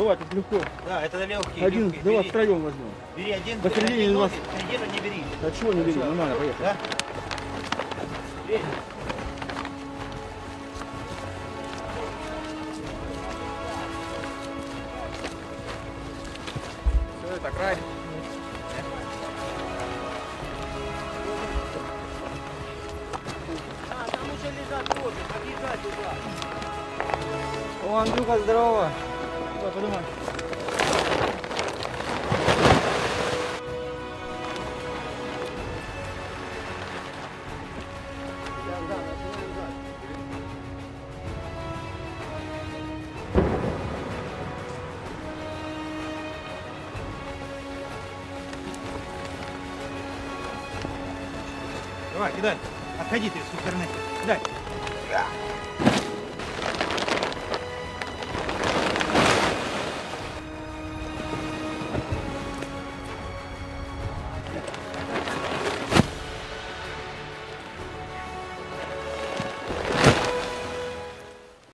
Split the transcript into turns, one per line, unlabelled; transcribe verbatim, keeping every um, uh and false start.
Давай, тут легко.
Да, это легкий.
Один,
легкий.
давай
Бери.
втроем возьмем.
Бери один,
Посередине
один
вас.
носик, середину не бери.
А чего не бери? Нормально, поехали.
Да? Бери.
Все, это край.
А, там уже лежат тоже, подъезжай туда.
О, Андрюха, здорово.
Давай, поднимай.
Давай, кидай. Отходи ты с стороны. Кидай.